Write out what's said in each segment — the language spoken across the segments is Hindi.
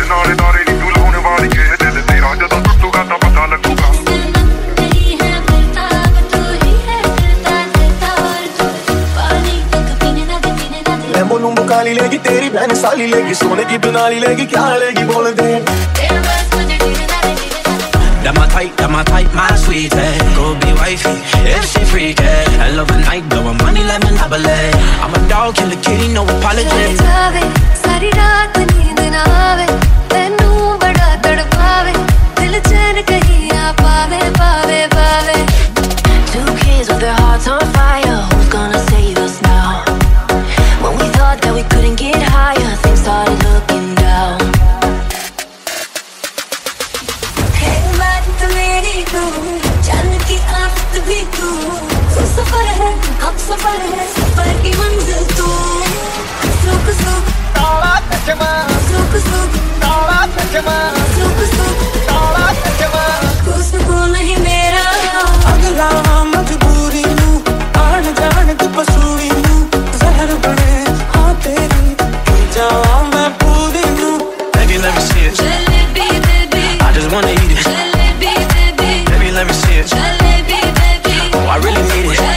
नाले तारे नी तू लाने वाली है दिल तेरा जदों टुटूगा तां पता लगूगा लूंबू काली लेगी तेरी बहन साली लेगी सोने की दुनाली लेगी क्या लेगी बोल दे That my type, my sweetie. Go be wifey if she freaky. I love a night, blowin' money like Monopoly. I'm a dog, kill a kitty, no apology. सारी रात नींद ना आवे, तेनू बड़ा तड़पावे, दिल चैन कहीं आ पावे, पावे, पावे. Two kids with their hearts on fire. Who's gonna save us now? When we thought that we couldn't get higher, things started looking down. सफर है हम सफर है सफर की मंजिल तू सुख सुख ताला चचमा सुख सुख ताला चचमा सुख सुख ताला चचमा कुछ को नहीं मेरा अगला मजबूरी नू आन जान तू पसूरी नू जहर बने हाँ तेरी जावा मैं पूरी नू Baby let me see it jalebi baby I just wanna eat it jalebi baby Baby let me see it jalebi baby Oh I really need it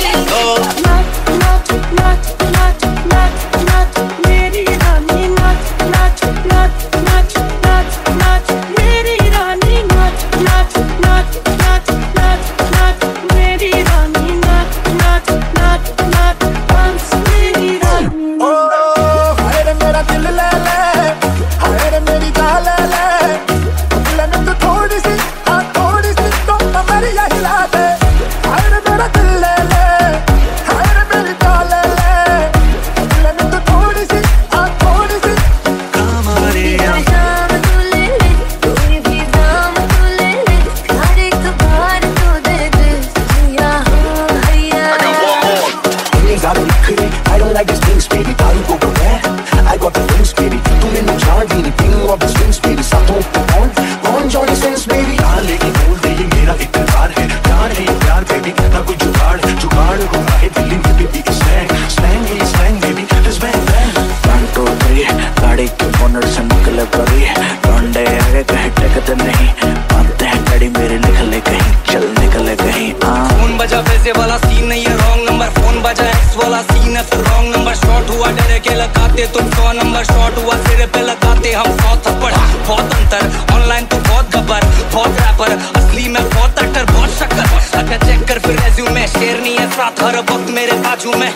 तुम 100 नंबर शॉट हुआ सिर पे लगाते हम 100 थप्पड़ बहुत अंतर ऑनलाइन तो बहुत गब्बर बहुत रैपर असली में बहुत अटर बहुत शक्कर अगर चेक कर फिर रेज्यूमे शेर नहीं है साथ हर वक्त मेरे बाजू में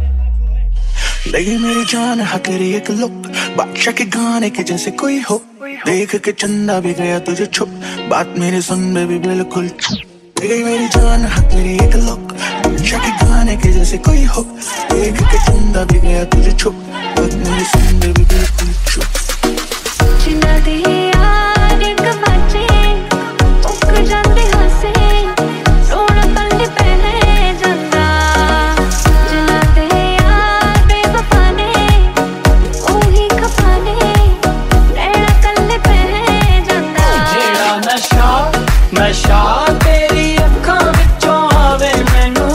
लगी मेरी जान हाँ तेरी एक लुक बादशाह के गाने के जैसे कोई हो देख के चंदा भी गया तुझे छुप बात मेरे सुन में भी बिल्कुल लगी मेरी जान हाँ तेरी एक लुक बादशाह के गाने के जैसे कोई हो देख के चंदा भी गया तुझे छुप बात मेरे सुन में भी बिल्कुल छुप जिन्ना दे यार एक बच्चे उक जाते हंसे रोना पल्ले पहने जंदा जिन्ना दे यार बेवफा ने ओही खफाने रहना कल्ले पहने जंदा जेड़ा नशा तेरी अखां विचों आवे मैनू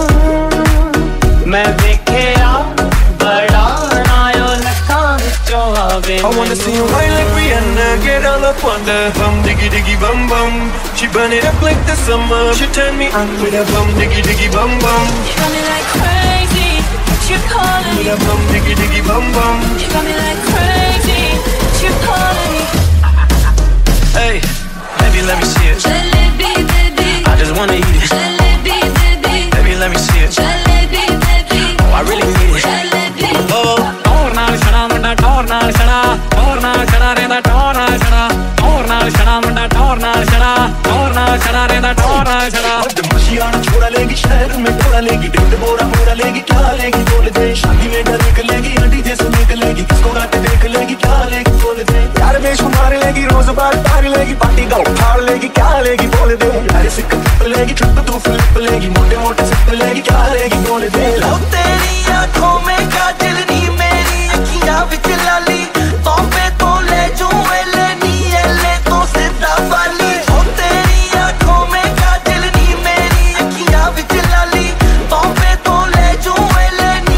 मैं वेखिया बड़ा नायो लखां विचों आवे I wanna see you wine like Rihanna, get all up on the bum diggy diggy bum bum. She burn it up like the summer. She turn me on with a bum diggy diggy bum bum. You got me like crazy, what you calling me? With a bum diggy diggy bum bum. You got me like crazy, what you calling me? Hey, baby let me see it Jalebi baby, I just wanna eat it jalebi baby, Baby let me see it jalebi baby, Oh I really need it jalebi. Oh टोर नाल छड़ा मुंडा टोर नाल छड़ा रेंदा टोर नाल छड़ा टोर नाल छड़ा मुंडा टोर नाल छड़ा रेंदा टोर नाल छड़ा मशियाना छोड़ा लेगी शहर में थोड़ा लेगी डेढ़ बोरा मोरा लेगी क्या लेगी बोल दे शादी में डर लेगी आंटी जैसे निकलेगी किसको गाते देख लेगी क्या लेगी बोल दे यार बेशुमार लेगी रोज बार पार लेगी पार्टी का उखाड़ लेगी क्या लेगी बोल दे यार सिक्क लेगी ट्रिप तू फ्लिप लेगी मोटे मोटे सिक्क लेगी क्या लेगी बोल दे तेरी आंखों में काजल नी मेरी अखियां विच लाली तोहफे तो ले जो एले नी एले तो सीधा वाली ओ तेरी आंखों में काजल नी मेरी अखियां विच लाली तोहफे तो ले जो एले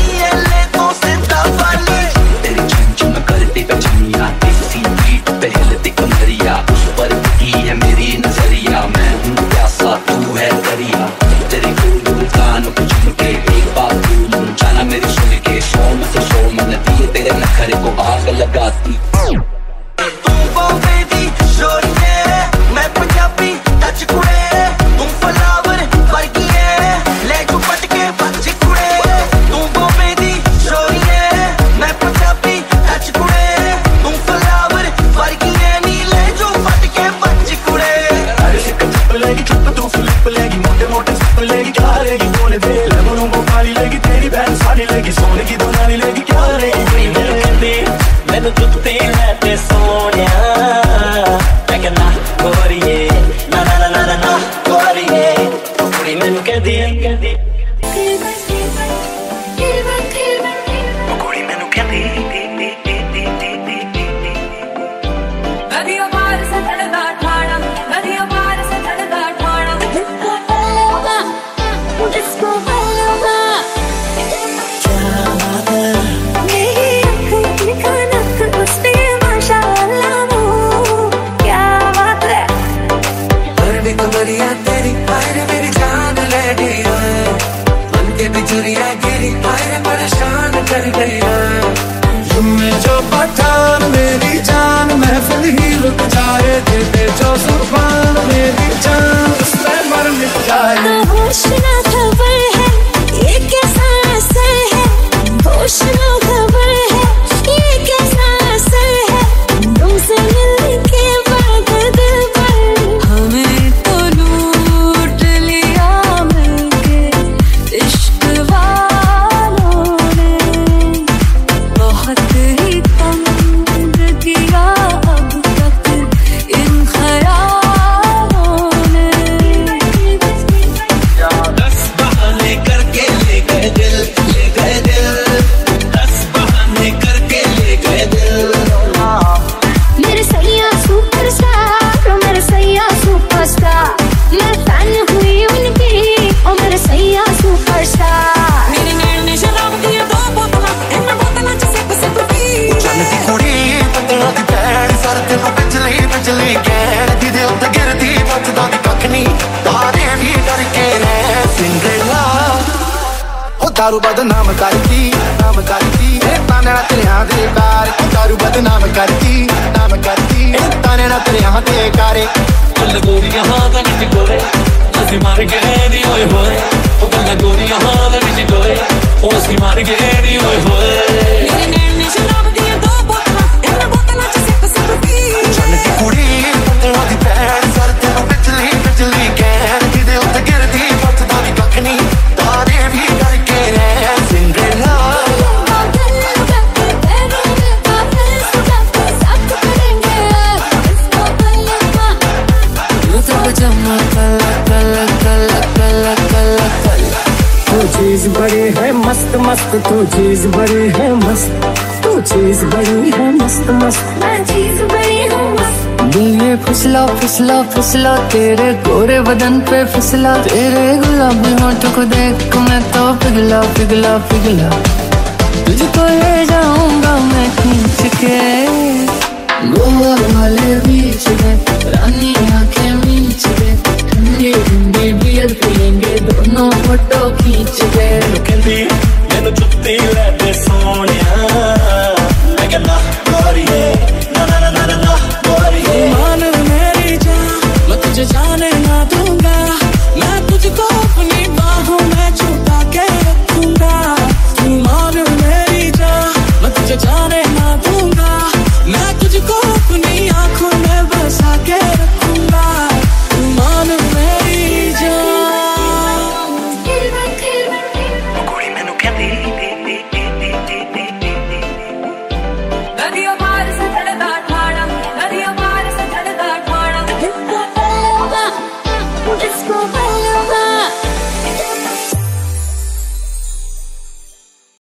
लगाती। तू बॉम्बे दी शोरी है, मैं पंजाबी टच कुड़े, तू फ्लावर वर्गी है, ले तू पटके बच कुड़े। तू बॉम्बे दी शोरी है, मैं पंजाबी टच कुड़े, तू फ्लावर वर्गी है, नी ले जो पटके बच कुड़े। अरे सिक्का चुप लेगी चुप तू फ्लिप लेगी, मोटे मोटे स्टेप लेगी, क्या लेगी बोले दे लेमनों को पाली लेगी, तेरी बहन साड़ी लेगी, सोने की दोनाली लेगी, क्या लेगी मैनू जुत्ती है ते सोनिया, मैं कहना गोरिए ना ना ना ना ना गोरिए, कुड़ी मैनू कहदी कुड़ी मैनू कहदी। नदियों पार से चढ़दा ठाणा, नदियों पार से चढ़दा ठाणा, इसको बल्लवा, इसको बल्लवा। क्या बात है मेरी आँख की खनक उस पे माशाअल्लाह वो, क्या बात है। पर भी कमरिया तेरी हाय रे मेरी जान ले गई है, मन के बिजुरिया गिरी हाय रे परेशान कर गई है। तुम्हें जो पठान मेरी जान महफिल ही रुक जाए, दे जो जुबान मेरी जान उसमें मर मिट जाए। ना होश ना खबर है ये कैसा असर है, होश ना खबर है ये कैसा असर है, तुमसे मिलने के बाद दिल पर हमें तो लूट लिया मिलके इश्क वालों ने, बहुत ही तंग किया अब तक इन ख्यालों ने। 10 बहाने करके ले गए दिल, ले गए दिल, 10 बहाने करके ले गए दिल। मेरे सैया सुपरस्टार, मेरे सैया सुपरस्टार, मैं फैन हुई उनकी, ओ मेरे सैया सुपरस्टार। मेरे नैन ने शराब दिया 2 बोतलां, इन बोतलां च सिप सिप पी। चलती कुड़ी पत्तों दी पैड़, सर ते बिजली बिजली गैर, दिल उत्ते गिरदी बचदा दी कख नी, तारे भी डर के रह सिंगला। ओ दारू बदनाम करती नाम करती, ताने ना तेरे हाथ दे कार, दारू बदनाम करती नाम करती, ताने ना तेरे हाथ दे कारे। गल गोरियां हाथ विच गोरे, असीं मर गए नी होए होए, ओ गल गोरियां हाथ विच गोरे, ओ असीं मर गए नी होए होए। मेरे नैन ने शराब दिया 2 बोतलां, इन बोतलां च सिप सिप पी। चलती कुड़ी पत्तों दी पैड़, सर ते बिजली बिजली गैर, दिल उत्ते गिरदी बचदा दी कख नी, तारे भी डर के रह सिंगला। तू चीज बड़ी है मस्त मस्त, तू चीज बड़ी है मस्त, तू चीज बड़ी है मस्त मस्त, मैं चीज बड़ी हूँ मस्त। दिल ये फिसला फिसला फिसला, तेरे गोरे बदन पे फिसला, तेरे गुलाबी होंठ को देख मैं तो पिघला पिघला पिघला, तुझको ले जाऊंगा मैं कहीं